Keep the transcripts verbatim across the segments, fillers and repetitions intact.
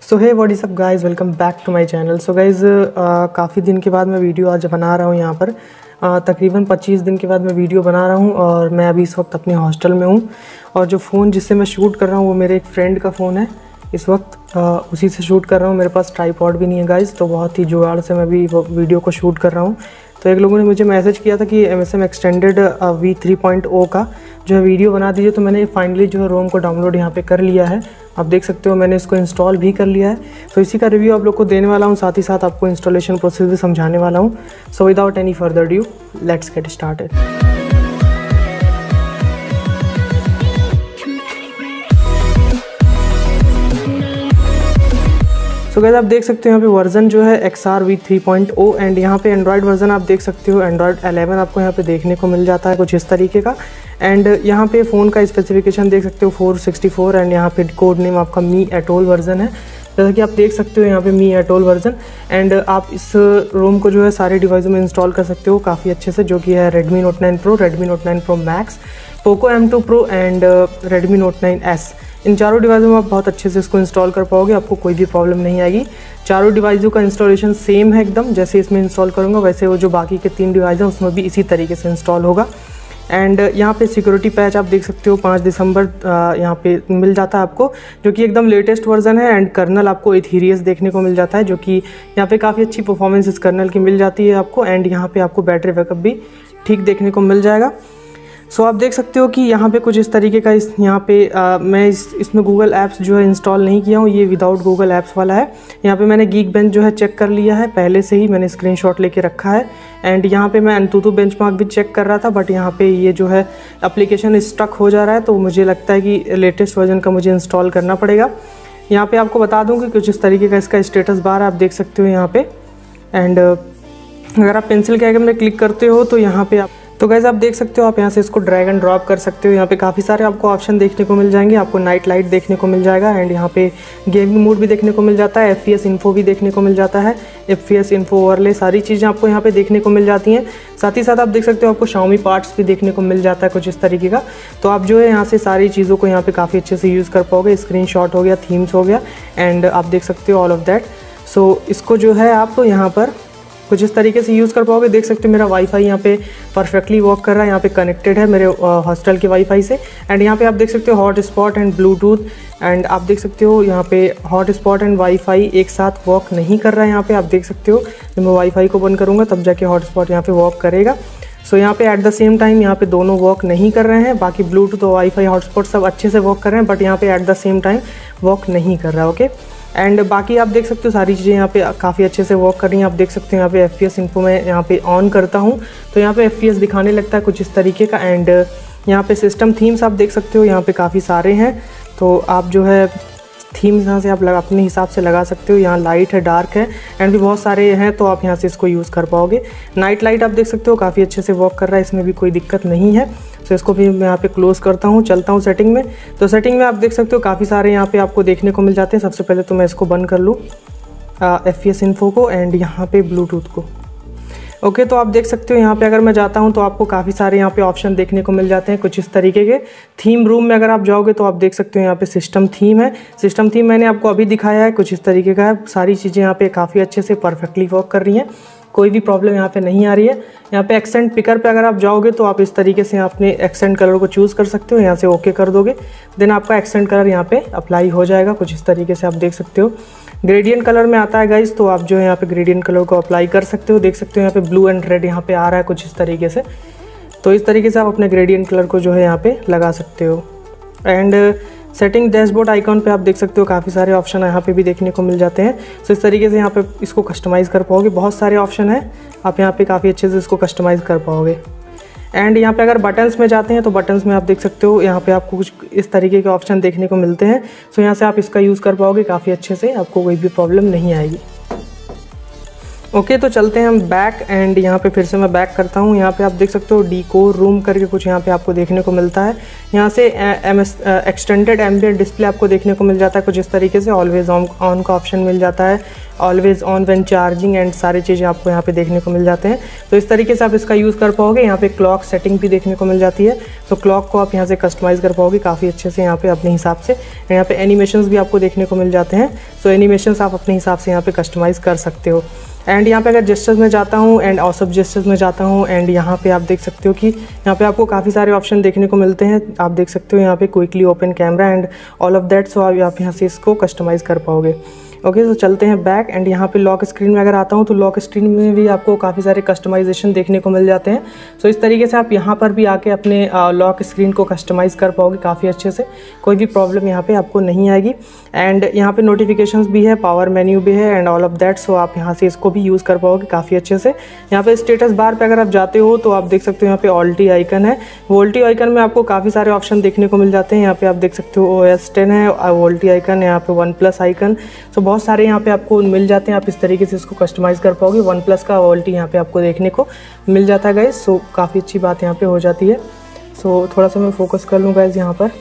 So hey what is up guys, welcome back to my channel. So guys काफ़ी दिन के बाद मैं वीडियो आज बना रहा हूँ यहाँ पर। uh, तकरीबन पच्चीस दिन के बाद मैं वीडियो बना रहा हूँ और मैं अभी इस वक्त अपने हॉस्टल में हूँ। और जो फ़ोन जिससे मैं शूट कर रहा हूँ वो मेरे एक फ्रेंड का फ़ोन है। इस वक्त uh, उसी से शूट कर रहा हूँ। मेरे पास ट्राईपॉड भी नहीं है गाइज़, तो बहुत ही जुगाड़ से मैं भी वीडियो को शूट कर रहा हूँ। तो एक लोगों ने मुझे मैसेज किया था कि M S M extended V three point O का जो है वीडियो बना दीजिए। तो मैंने फाइनली जो है रोम को डाउनलोड यहाँ पे कर लिया है। आप देख सकते हो मैंने इसको इंस्टॉल भी कर लिया है। तो इसी का रिव्यू आप लोग को देने वाला हूँ, साथ ही साथ आपको इंस्टॉलेशन प्रोसेस भी समझाने वाला हूँ। So without any further due let's get started. तो गाइस आप देख सकते हो यहाँ पे वर्जन जो है X R V three point O and यहाँ पे एंड्रॉयड वर्जन आप देख सकते हो एंड्रॉयड इलेवन आपको यहाँ पे देखने को मिल जाता है कुछ इस तरीके का। एंड यहाँ पे फ़ोन का स्पेसिफिकेशन देख सकते हो फोर सिक्सटी फोर एंड यहाँ पे कोड नेम आपका मी एटोल वर्जन है, जैसा कि आप देख सकते हो यहाँ पे मी एटोल वर्जन। एंड आप इस रोम को जो है सारे डिवाइसों में इंस्टॉल कर सकते हो काफ़ी अच्छे से, जो कि है Redmi Note nine Pro, Redmi Note nine Pro Max, Poco M two Pro and Redmi Note nine S. इन चारों डिवाइसों में आप बहुत अच्छे से इसको इंस्टॉल कर पाओगे, आपको कोई भी प्रॉब्लम नहीं आएगी। चारों डिवाइसों का इंस्टॉलेशन सेम है एकदम, जैसे इसमें इंस्टॉल करूँगा वैसे वो जो बाकी के तीन डिवाइस हैं उसमें भी इसी तरीके से इंस्टॉल होगा। एंड यहाँ पे सिक्योरिटी पैच आप देख सकते हो पाँच दिसंबर यहाँ पे मिल जाता है आपको, जो कि एकदम लेटेस्ट वर्जन है। एंड कर्नल आपको एथीरियस देखने को मिल जाता है, जो कि यहाँ पे काफ़ी अच्छी परफॉर्मेंस इस कर्नल की मिल जाती है आपको। एंड यहाँ पे आपको बैटरी बैकअप भी ठीक देखने को मिल जाएगा। सो so, आप देख सकते हो कि यहाँ पे कुछ इस तरीके का इस यहाँ पे आ, मैं इस इसमें गूगल ऐप्स जो है इंस्टॉल नहीं किया हूँ, ये विदाउट गूगल ऐप्स वाला है। यहाँ पे मैंने गीक बेंच जो है चेक कर लिया है पहले से ही, मैंने स्क्रीनशॉट लेके रखा है। एंड यहाँ पे मैं अंतुतु बेंचमार्क भी चेक कर रहा था, बट यहाँ पे ये जो है एप्लीकेशन स्टक हो जा रहा है, तो मुझे लगता है कि लेटेस्ट वर्जन का मुझे इंस्टॉल करना पड़ेगा। यहाँ पर आपको बता दूँ कि कुछ इस तरीके का इसका स्टेटस बार आप देख सकते हो यहाँ पर। एंड अगर आप पेंसिल के आइकन में क्लिक करते हो तो यहाँ पर आप तो गाइस आप देख सकते हो, आप यहाँ से इसको ड्रैग एंड ड्रॉप कर सकते हो। यहाँ पे काफ़ी सारे आपको ऑप्शन देखने को मिल जाएंगे, आपको नाइट लाइट देखने को मिल जाएगा। एंड यहाँ पे गेमिंग मोड भी देखने को मिल जाता है, एफ पी एस इन्फो भी देखने को मिल जाता है, एफ पी एस इन्फो ओवरले, सारी चीज़ें आपको यहाँ पे देखने को मिल जाती हैं। साथ ही साथ आप देख सकते हो आपको शाओमी पार्ट्स भी देखने को मिल जाता है कुछ इस तरीके का। तो आप जो है यहाँ से सारी चीज़ों को यहाँ पर काफ़ी अच्छे से यूज़ कर पाओगे। स्क्रीन शॉट हो गया, थीम्स हो गया, एंड आप देख सकते हो ऑल ऑफ दैट। सो इसको जो है आप यहाँ पर कुछ इस तरीके से यूज़ कर पाओगे। देख सकते हो मेरा वाईफाई यहाँ पे परफेक्टली वर्क कर रहा है, यहाँ पे कनेक्टेड है मेरे हॉस्टल के वाईफाई से। एंड यहाँ पे आप देख सकते हो hotspot and Bluetooth. And आप देख सकते हो यहाँ पे हॉट स्पॉट एंड वाईफाई एक साथ वर्क नहीं कर रहा है। यहाँ पे आप देख सकते हो जब मैं वाईफाई को बंद करूँगा तब जाके हॉट स्पॉट यहाँ पे वर्क करेगा। सो so, यहाँ पे एट द सेम टाइम यहाँ पे दोनों वर्क नहीं कर रहे हैं। बाकी ब्लूटूथ और वाईफाई हॉटस्पॉट सब अच्छे से वर्क कर रहे हैं, बट यहाँ पे at the same time work नहीं कर रहा है। ओके, एंड बाकी आप देख सकते हो सारी चीज़ें यहाँ पे काफ़ी अच्छे से वर्क कर रही हैं। आप देख सकते हो यहाँ पे एफ पी एस इन्फो में यहाँ पे ऑन करता हूँ तो यहाँ पे एफ पी एस दिखाने लगता है कुछ इस तरीके का। एंड यहाँ पे सिस्टम थीम्स आप देख सकते हो यहाँ पे काफ़ी सारे हैं, तो आप जो है थीम्स यहाँ से आप लगा अपने हिसाब से लगा सकते हो। यहाँ लाइट है, डार्क है, एंड भी बहुत सारे हैं, तो आप यहाँ से इसको यूज़ कर पाओगे। नाइट लाइट आप देख सकते हो काफ़ी अच्छे से वर्क कर रहा है, इसमें भी कोई दिक्कत नहीं है। तो इसको भी मैं यहाँ पे क्लोज़ करता हूँ, चलता हूँ सेटिंग में। तो सेटिंग में आप देख सकते हो काफ़ी सारे यहाँ पे आपको देखने को मिल जाते हैं। सबसे पहले तो मैं इसको बंद कर लूँ एफ पी एस इन्फो को एंड यहाँ पे ब्लूटूथ को। ओके okay, तो आप देख सकते हो यहाँ पे अगर मैं जाता हूँ तो आपको काफ़ी सारे यहाँ पे ऑप्शन देखने को मिल जाते हैं कुछ इस तरीके के। थीम रूम में अगर आप जाओगे तो आप देख सकते हो यहाँ पे सिस्टम थीम है। सिस्टम थीम मैंने आपको अभी दिखाया है, कुछ इस तरीके का है। सारी चीज़ें यहाँ पे काफ़ी अच्छे से परफेक्टली वर्क कर रही हैं, कोई भी प्रॉब्लम यहाँ पे नहीं आ रही है। यहाँ पे एक्सेंट पिकर पे अगर आप जाओगे तो आप इस तरीके से अपने एक्सेंट कलर को चूज़ कर सकते हो। यहाँ से ओके कर दोगे, देन आपका एक्सेंट कलर यहाँ पे अप्लाई हो जाएगा कुछ इस तरीके से। आप देख सकते हो ग्रेडियंट कलर में आता है गाइस, तो आप जो है यहाँ पे ग्रेडियंट कलर को अप्लाई कर सकते हो। देख सकते हो यहाँ पे ब्लू एंड रेड यहाँ पे आ रहा है कुछ इस तरीके से। तो इस तरीके से आप अपने ग्रेडियंट कलर को जो है यहाँ पे लगा सकते हो। एंड सेटिंग डैशबोर्ड आइकॉन पे आप देख सकते हो काफ़ी सारे ऑप्शन यहाँ पे भी देखने को मिल जाते हैं। सो इस तरीके से यहाँ पे इसको कस्टमाइज़ कर पाओगे, बहुत सारे ऑप्शन हैं, आप यहाँ पे काफ़ी अच्छे से इसको कस्टमाइज़ कर पाओगे। एंड यहाँ पे अगर बटन्स में जाते हैं तो बटन्स में आप देख सकते हो यहाँ पे आपको कुछ इस तरीके के ऑप्शन देखने को मिलते हैं। सो यहाँ से आप इसका यूज़ कर पाओगे काफ़ी अच्छे से, आपको कोई भी प्रॉब्लम नहीं आएगी। ओके okay, तो चलते हैं हम बैक। एंड यहाँ पे फिर से मैं बैक करता हूँ। यहाँ पे आप देख सकते हो डीकोर रूम करके कुछ यहाँ पे आपको देखने को मिलता है। यहाँ से M S extended ambient display आपको देखने को मिल जाता है कुछ इस तरीके से। ऑलवेज ऑन ऑन का ऑप्शन मिल जाता है, always on when charging and सारी चीज़ें आपको यहाँ पे देखने को मिल जाते हैं। तो इस तरीके से आप इसका यूज़ कर पाओगे। यहाँ पे क्लॉक सेटिंग भी देखने को मिल जाती है, तो क्लॉक को आप यहाँ से कस्टमाइज़ कर पाओगे काफ़ी अच्छे से यहाँ पे अपने हिसाब से। यहाँ पे एनिमेशंस भी आपको देखने को मिल जाते हैं, सो एनिमेशंस आप अपने हिसाब से यहाँ पे कस्टमाइज़ कर सकते हो। एंड यहाँ पे अगर जेस्चर्स में जाता हूँ एंड ऑसअप जेस्चर्स में जाता हूँ एंड यहाँ पे आप देख सकते हो कि यहाँ पे आपको काफ़ी सारे ऑप्शन देखने को मिलते हैं। आप देख सकते हो यहाँ पे quickly open camera and all of that, so आप यहाँ से इसको कस्टमाइज़ कर पाओगे। ओके okay, तो चलते हैं बैक एंड यहाँ पे लॉक स्क्रीन में अगर आता हूँ तो लॉक स्क्रीन में भी आपको काफ़ी सारे कस्टमाइजेशन देखने को मिल जाते हैं। सो इस तरीके से आप यहाँ पर भी आके अपने लॉक स्क्रीन को कस्टमाइज़ कर पाओगे काफ़ी अच्छे से, कोई भी प्रॉब्लम यहाँ पे आपको नहीं आएगी। एंड यहाँ पे नोटिफिकेशंस भी है, पावर मेन्यू भी है and all of that, so आप यहाँ से इसको भी यूज़ कर पाओगे काफ़ी अच्छे से। यहाँ पे स्टेटस बार पे अगर आप जाते हो तो आप देख सकते हो यहाँ पे ऑल्टी आइकन है। वोल्टी आइकन में आपको काफ़ी सारे ऑप्शन देखने को मिल जाते हैं। यहाँ पे आप देख सकते हो ओ एस टेन है, वोल्टी आइकन, यहाँ पे वन प्लस आइकन, सो बहुत सारे यहाँ पे आपको मिल जाते हैं। आप इस तरीके से इसको कस्टमाइज़ कर पाओगे। वन प्लस का वोल्टी यहाँ पे आपको देखने को मिल जाता है गाइस, सो काफ़ी अच्छी बात यहाँ पे हो जाती है। सो थोड़ा सा मैं फोकस कर लूँ गाइस यहाँ पर।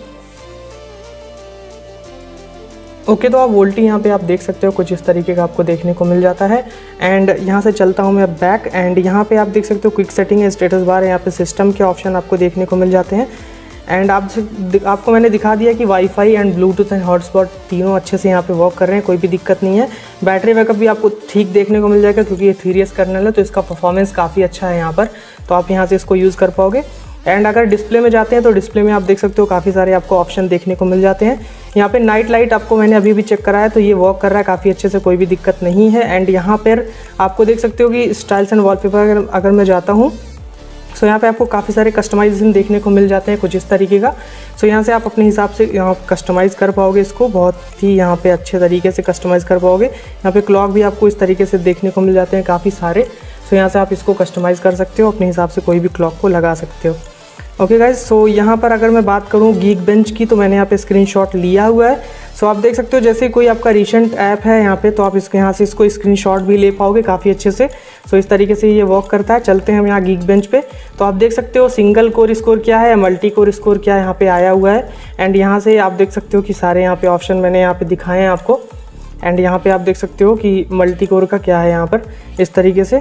ओके okay, तो आप वोल्टी यहाँ पे आप देख सकते हो कुछ इस तरीके का आपको देखने को मिल जाता है। एंड यहाँ से चलता हूँ मैं बैक एंड यहाँ पे आप देख सकते हो क्विक सेटिंग है, स्टेटस बार है, यहाँ पे सिस्टम के ऑप्शन आपको देखने को मिल जाते हैं। एंड आप आपको मैंने दिखा दिया कि WiFi and Bluetooth and hotspot तीनों अच्छे से यहाँ पे वर्क कर रहे हैं, कोई भी दिक्कत नहीं है। बैटरी बैकअप भी आपको ठीक देखने को मिल जाएगा क्योंकि ये थ्री इयर्स कर्नल है, तो इसका परफॉर्मेंस काफ़ी अच्छा है यहाँ पर, तो आप यहाँ से इसको यूज़ कर पाओगे। एंड अगर डिस्प्ले में जाते हैं तो डिस्प्ले में आप देख सकते हो काफ़ी सारे आपको ऑप्शन देखने को मिल जाते हैं। यहाँ पे नाइट लाइट आपको मैंने अभी भी चेक करा है, तो ये वर्क कर रहा है काफ़ी अच्छे से, कोई भी दिक्कत नहीं है। एंड यहाँ पर आपको देख सकते हो कि स्टाइल्स एंड वॉलपेपर अगर अगर मैं जाता हूँ सो so, यहाँ पे आपको काफ़ी सारे कस्टमाइजेशन देखने को मिल जाते हैं कुछ इस तरीके का। सो so, यहाँ से आप अपने हिसाब से यहाँ कस्टमाइज़ कर पाओगे इसको, बहुत ही यहाँ पे अच्छे तरीके से कस्टमाइज़ कर पाओगे। यहाँ पे क्लॉक भी आपको इस तरीके से देखने को मिल जाते हैं काफ़ी सारे। सो so, यहाँ से आप इसको कस्टमाइज़ कर सकते हो, अपने हिसाब से कोई भी क्लॉक को लगा सकते हो। ओके गाइज, सो यहाँ पर अगर मैं बात करूँ गीक बेंच की, तो मैंने यहाँ पे स्क्रीनशॉट लिया हुआ है। सो so, आप देख सकते हो जैसे कोई आपका रिसेंट ऐप है यहाँ पे, तो आप इसके यहाँ से इसको स्क्रीनशॉट भी ले पाओगे काफ़ी अच्छे से। सो so, इस तरीके से ये वर्क करता है। चलते हैं हम यहाँ गीक बेंच पे, तो आप देख सकते हो सिंगल कोर स्कोर क्या है, मल्टी कोर स्कोर क्या है यहाँ पे आया हुआ है। एंड यहाँ से आप देख सकते हो कि सारे यहाँ पे ऑप्शन मैंने यहाँ पे दिखाए हैं आपको। एंड यहाँ पे आप देख सकते हो कि मल्टी कोर का क्या है यहाँ पर इस तरीके से।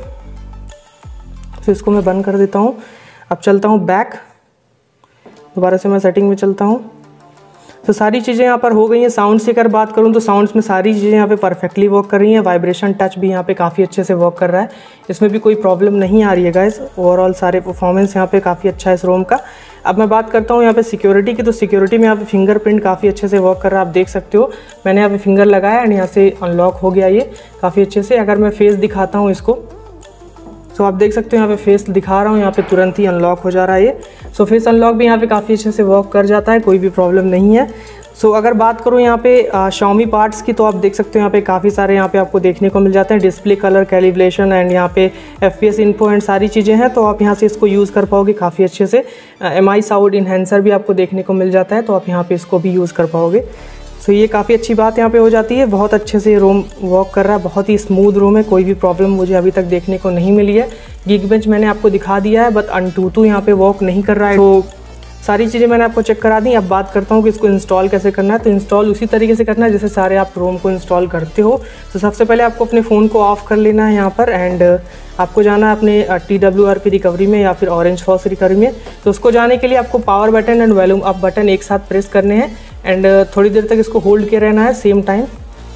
तो इसको मैं बंद कर देता हूँ। अब चलता हूँ बैक, दोबारा से मैं सेटिंग में चलता हूँ। तो सारी चीज़ें यहाँ पर हो गई हैं। साउंड्स की अगर बात करूँ तो साउंड्स में सारी चीज़ें यहाँ पे परफेक्टली वर्क कर रही हैं। वाइब्रेशन टच भी यहाँ पे काफ़ी अच्छे से वर्क कर रहा है, इसमें भी कोई प्रॉब्लम नहीं आ रही है गाइस। ओवरऑल सारे परफॉर्मेंस यहाँ पे काफ़ी अच्छा है इस रोम का। अब मैं बात करता हूँ यहाँ पे सिक्योरिटी की, तो सिक्योरिटी में यहाँ पे फिंगरप्रिंट काफ़ी अच्छे से वर्क कर रहा है। आप देख सकते हो मैंने यहाँ पे फिंगर लगाया एंड यहाँ से अनलॉक हो गया ये काफ़ी अच्छे से। अगर मैं फेस दिखाता हूँ इसको, सो so, आप देख सकते हो यहाँ पे फेस दिखा रहा हूँ, यहाँ पे तुरंत ही अनलॉक हो जा रहा है ये। सो so, फेस अनलॉक भी यहाँ पे काफ़ी अच्छे से वर्क कर जाता है, कोई भी प्रॉब्लम नहीं है। सो so, अगर बात करूँ यहाँ पे Xiaomi पार्ट्स की, तो आप देख सकते हो यहाँ पे काफ़ी सारे यहाँ पे आपको देखने को मिल जाते हैं। डिस्प्ले कलर कैलिब्रेशन एंड यहाँ पे एफ पी एस इन्फो एंड सारी चीज़ें हैं, तो आप यहाँ से इसको यूज़ कर पाओगे काफ़ी अच्छे से। एम आई साउंड इन्हेंसर भी आपको देखने को मिल जाता है, तो आप यहाँ पे इसको भी यूज़ कर पाओगे। सो so, ये काफ़ी अच्छी बात यहाँ पे हो जाती है। बहुत अच्छे से रोम वर्क कर रहा है, बहुत ही स्मूथ रोम है, कोई भी प्रॉब्लम मुझे अभी तक देखने को नहीं मिली है। गीक बेंच मैंने आपको दिखा दिया है, बट अंटूटू यहाँ पे वर्क नहीं कर रहा है। तो सारी चीज़ें मैंने आपको चेक करा दी। अब बात करता हूँ कि इसको इंस्टॉल कैसे करना है। तो इंस्टॉल उसी तरीके से करना है जैसे सारे आप रोम को इंस्टॉल करते हो। तो सबसे पहले आपको अपने फ़ोन को ऑफ कर लेना है यहाँ पर, एंड आपको जाना है अपने T W R P recovery में या फिर ऑरेंज फॉक्स रिकवरी में। तो उसको जाने के लिए आपको power button and volume up button एक साथ प्रेस करने हैं एंड थोड़ी देर तक इसको होल्ड किए रहना है सेम टाइम।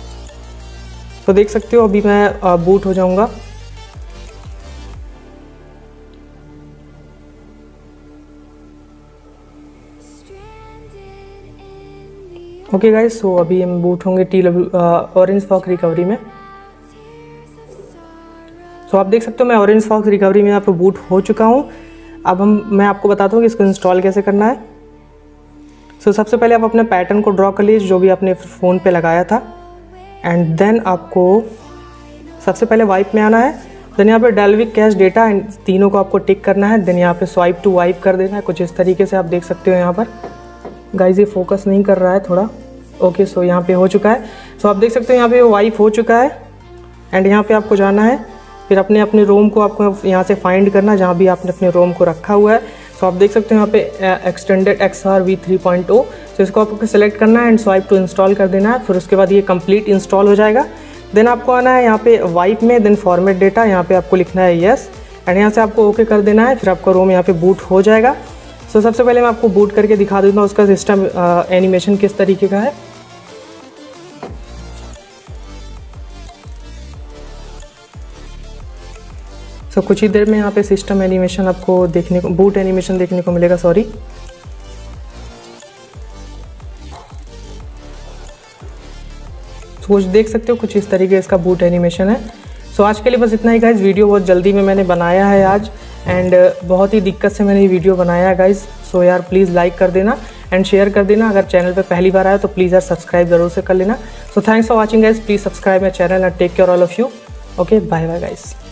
तो देख सकते हो अभी मैं बूट हो जाऊँगा। ओके गाइस, सो अभी हम बूट होंगे T W orange fox recovery में। सो so, आप देख सकते हो मैं ऑरेंज फॉक्स रिकवरी में यहाँ पे बूट हो चुका हूँ। अब हम मैं आपको बताता हूँ कि इसको इंस्टॉल कैसे करना है। सो so, सबसे पहले आप अपने पैटर्न को ड्रॉ कर लीजिए जो भी आपने फ़ोन पे लगाया था, एंड देन आपको सबसे पहले वाइप में आना है। देन यहाँ पे डेल्विक कैश डेटा एंड तीनों को आपको टिक करना है। देन यहाँ पे स्वाइप टू वाइप कर देना है, कुछ इस तरीके से आप देख सकते हो। यहाँ पर गाइस ये फोकस नहीं कर रहा है थोड़ा। ओके, सो यहाँ पे हो चुका है। सो आप देख सकते हो यहाँ पे वाइप हो चुका है एंड यहाँ पे आपको जाना है, फिर अपने अपने रोम को आपको यहाँ से फाइंड करना जहाँ भी आपने अपने रोम को रखा हुआ है। सो आप देख सकते हो यहाँ पे extended X R V three point zero, तो इसको आपको सेलेक्ट करना है एंड स्वाइप टू इंस्टॉल कर देना है। फिर उसके बाद ये कंप्लीट इंस्टॉल हो जाएगा। देन आपको आना है यहाँ पे वाइप में, देन फॉर्मेट डेटा, यहाँ पे आपको लिखना है यस एंड यहाँ से आपको ओके कर देना है। फिर आपका रोम यहाँ पे बूट हो जाएगा। सो so, सबसे पहले मैं आपको बूट करके दिखा देता हूँ उसका सिस्टम एनिमेशन किस तरीके का है। सो so, कुछ ही देर में यहाँ पे सिस्टम एनिमेशन आपको देखने को, बूट एनिमेशन देखने को मिलेगा, सॉरी। कुछ देख सकते हो कुछ इस तरीके इसका बूट एनिमेशन है। सो so, आज के लिए बस इतना ही गाइज। वीडियो बहुत जल्दी में मैंने बनाया है आज एंड बहुत ही दिक्कत से मैंने ये वीडियो बनाया है गाइज। सो यार प्लीज़ लाइक कर देना एंड शेयर कर देना। अगर चैनल पे पहली बार आया तो प्लीज़ यार सब्सक्राइब जरूर से कर लेना। So thanks for watching guys, please subscribe my channel and take care all of you. Okay bye bye guys.